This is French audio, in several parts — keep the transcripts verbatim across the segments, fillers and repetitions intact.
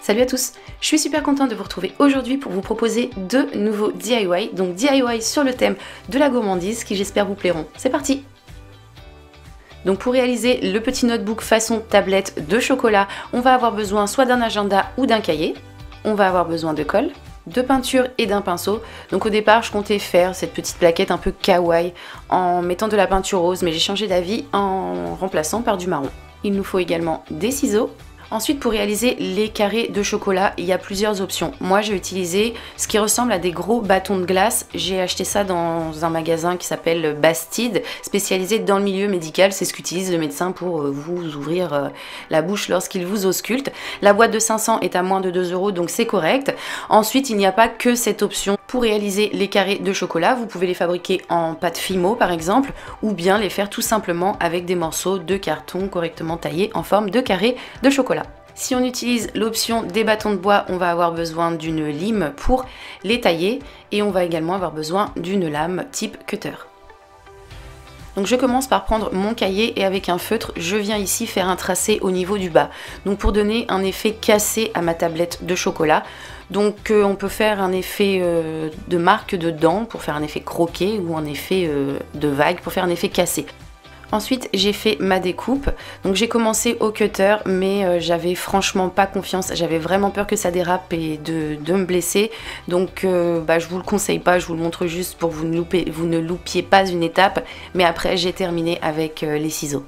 Salut à tous, je suis super contente de vous retrouver aujourd'hui pour vous proposer deux nouveaux D I Y, donc D I Y sur le thème de la gourmandise qui j'espère vous plairont. C'est parti! Donc pour réaliser le petit notebook façon tablette de chocolat, on va avoir besoin soit d'un agenda ou d'un cahier. On va avoir besoin de colle, de peinture et d'un pinceau. Donc au départ je comptais faire cette petite plaquette un peu kawaii en mettant de la peinture rose, mais j'ai changé d'avis en remplaçant par du marron. Il nous faut également des ciseaux. Ensuite, pour réaliser les carrés de chocolat, il y a plusieurs options. Moi, j'ai utilisé ce qui ressemble à des gros bâtons de glace. J'ai acheté ça dans un magasin qui s'appelle Bastide, spécialisé dans le milieu médical. C'est ce qu'utilise le médecin pour vous ouvrir la bouche lorsqu'il vous ausculte. La boîte de cinq cents est à moins de deux euros, donc c'est correct. Ensuite, il n'y a pas que cette option. Pour réaliser les carrés de chocolat, vous pouvez les fabriquer en pâte Fimo par exemple, ou bien les faire tout simplement avec des morceaux de carton correctement taillés en forme de carré de chocolat. Si on utilise l'option des bâtons de bois, on va avoir besoin d'une lime pour les tailler et on va également avoir besoin d'une lame type cutter. Donc je commence par prendre mon cahier et avec un feutre, je viens ici faire un tracé au niveau du bas. Donc pour donner un effet cassé à ma tablette de chocolat. Donc euh, on peut faire un effet euh, de marque dedans pour faire un effet croqué ou un effet euh, de vague pour faire un effet cassé. Ensuite j'ai fait ma découpe, donc j'ai commencé au cutter mais euh, j'avais franchement pas confiance, j'avais vraiment peur que ça dérape et de, de me blesser, donc euh, bah, je vous le conseille pas, je vous le montre juste pour que vous ne, loupez, vous ne loupiez pas une étape, mais après j'ai terminé avec euh, les ciseaux.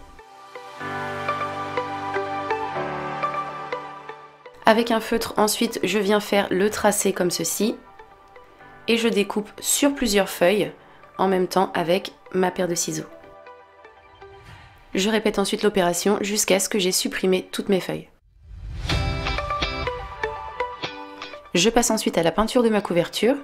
Avec un feutre ensuite je viens faire le tracé comme ceci et je découpe sur plusieurs feuilles en même temps avec ma paire de ciseaux. Je répète ensuite l'opération jusqu'à ce que j'ai supprimé toutes mes feuilles. Je passe ensuite à la peinture de ma couverture.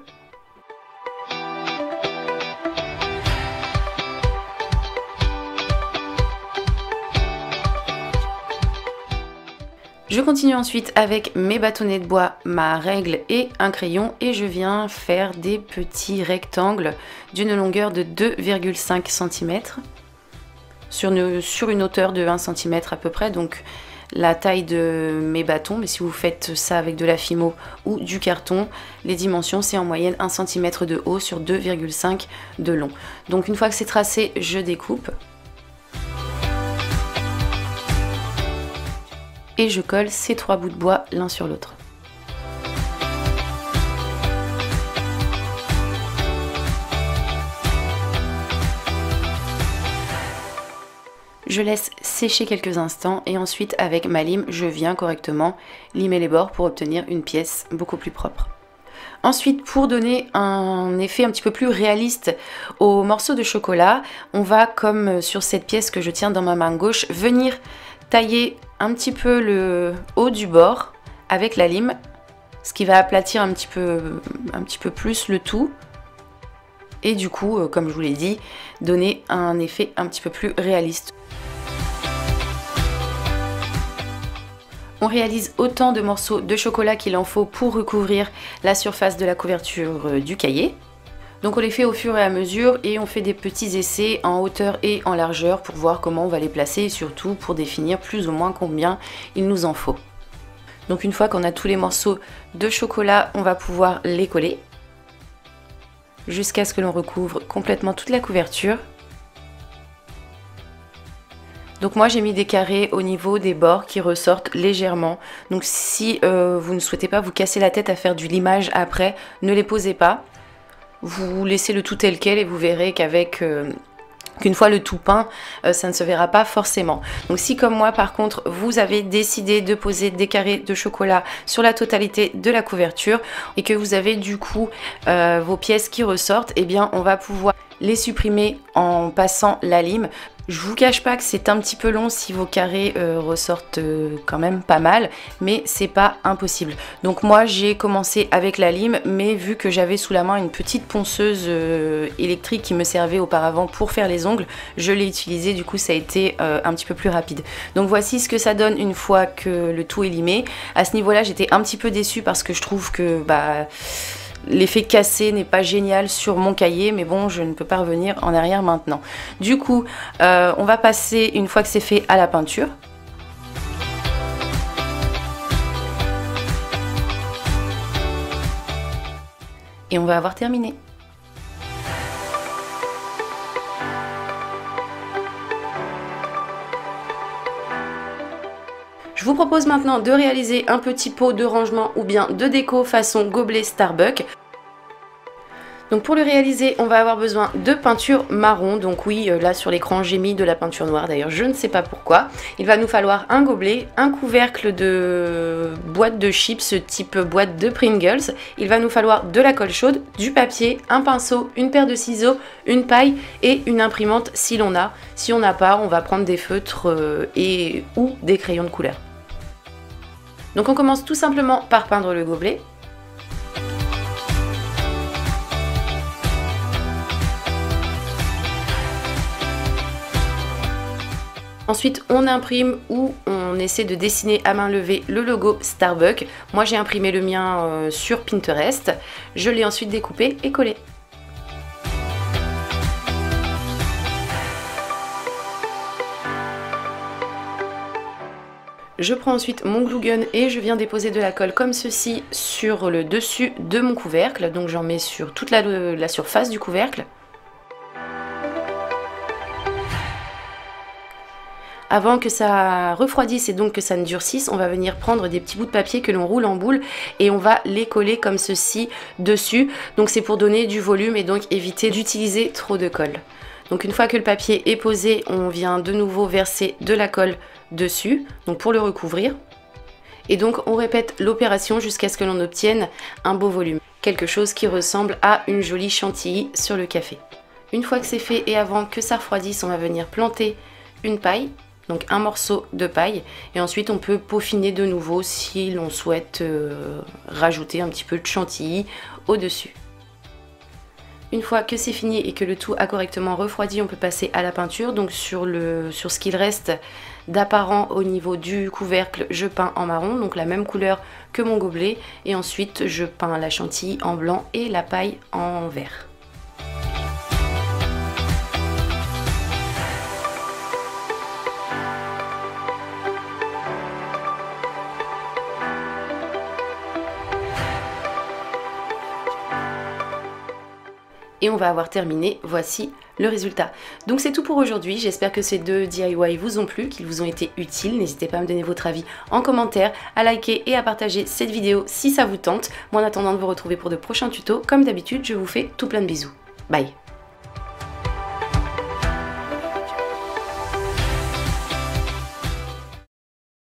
Je continue ensuite avec mes bâtonnets de bois, ma règle et un crayon et je viens faire des petits rectangles d'une longueur de deux virgule cinq centimètres. Sur une, sur une hauteur de un centimètre à peu près, donc la taille de mes bâtons, mais si vous faites ça avec de la Fimo ou du carton, les dimensions c'est en moyenne un centimètre de haut sur deux virgule cinq de long. Donc une fois que c'est tracé, je découpe. Et je colle ces trois bouts de bois l'un sur l'autre. Je laisse sécher quelques instants et ensuite avec ma lime, je viens correctement limer les bords pour obtenir une pièce beaucoup plus propre. Ensuite, pour donner un effet un petit peu plus réaliste aux morceaux de chocolat, on va, comme sur cette pièce que je tiens dans ma main gauche, venir tailler un petit peu le haut du bord avec la lime, ce qui va aplatir un petit peu, un petit peu plus le tout. Et du coup, comme je vous l'ai dit, donner un effet un petit peu plus réaliste. On réalise autant de morceaux de chocolat qu'il en faut pour recouvrir la surface de la couverture du cahier. Donc on les fait au fur et à mesure et on fait des petits essais en hauteur et en largeur pour voir comment on va les placer et surtout pour définir plus ou moins combien il nous en faut. Donc une fois qu'on a tous les morceaux de chocolat, on va pouvoir les coller jusqu'à ce que l'on recouvre complètement toute la couverture. Donc moi j'ai mis des carrés au niveau des bords qui ressortent légèrement. Donc si euh, vous ne souhaitez pas vous casser la tête à faire du limage après, ne les posez pas. Vous laissez le tout tel quel et vous verrez qu'avec... Euh, qu'une fois le tout peint, euh, ça ne se verra pas forcément. Donc si comme moi par contre vous avez décidé de poser des carrés de chocolat sur la totalité de la couverture et que vous avez du coup euh, vos pièces qui ressortent, eh bien on va pouvoir les supprimer en passant la lime. Je vous cache pas que c'est un petit peu long si vos carrés euh, ressortent euh, quand même pas mal, mais c'est pas impossible. Donc moi j'ai commencé avec la lime, mais vu que j'avais sous la main une petite ponceuse euh, électrique qui me servait auparavant pour faire les ongles, je l'ai utilisée, du coup ça a été euh, un petit peu plus rapide. Donc voici ce que ça donne une fois que le tout est limé. À ce niveau là j'étais un petit peu déçue parce que je trouve que bah l'effet cassé n'est pas génial sur mon cahier, mais bon, je ne peux pas revenir en arrière maintenant. Du coup, euh, on va passer, une fois que c'est fait, à la peinture. Et on va avoir terminé. Je vous propose maintenant de réaliser un petit pot de rangement ou bien de déco façon gobelet Starbucks. Donc pour le réaliser, on va avoir besoin de peinture marron. Donc oui, là sur l'écran j'ai mis de la peinture noire, d'ailleurs je ne sais pas pourquoi. Il va nous falloir un gobelet, un couvercle de boîte de chips type boîte de Pringles. Il va nous falloir de la colle chaude, du papier, un pinceau, une paire de ciseaux, une paille et une imprimante si l'on a. Si on n'a pas, on va prendre des feutres et ou des crayons de couleur. Donc on commence tout simplement par peindre le gobelet. Ensuite, on imprime ou on essaie de dessiner à main levée le logo Starbucks. Moi, j'ai imprimé le mien euh, sur Pinterest. Je l'ai ensuite découpé et collé. Je prends ensuite mon glue gun et je viens déposer de la colle comme ceci sur le dessus de mon couvercle. Donc j'en mets sur toute la, la surface du couvercle. Avant que ça refroidisse et donc que ça ne durcisse, on va venir prendre des petits bouts de papier que l'on roule en boule et on va les coller comme ceci dessus. Donc c'est pour donner du volume et donc éviter d'utiliser trop de colle. Donc une fois que le papier est posé, on vient de nouveau verser de la colle dessus, donc pour le recouvrir. Et donc on répète l'opération jusqu'à ce que l'on obtienne un beau volume. Quelque chose qui ressemble à une jolie chantilly sur le café. Une fois que c'est fait et avant que ça refroidisse, on va venir planter une paille. Donc un morceau de paille et ensuite on peut peaufiner de nouveau si l'on souhaite euh, rajouter un petit peu de chantilly au-dessus. Une fois que c'est fini et que le tout a correctement refroidi, on peut passer à la peinture. Donc sur, le, sur ce qu'il reste d'apparent au niveau du couvercle, je peins en marron, donc la même couleur que mon gobelet. Et ensuite je peins la chantilly en blanc et la paille en vert. Et on va avoir terminé, voici le résultat. Donc c'est tout pour aujourd'hui, j'espère que ces deux D I Y vous ont plu, qu'ils vous ont été utiles. N'hésitez pas à me donner votre avis en commentaire, à liker et à partager cette vidéo si ça vous tente. Moi en attendant de vous retrouver pour de prochains tutos, comme d'habitude je vous fais tout plein de bisous. Bye.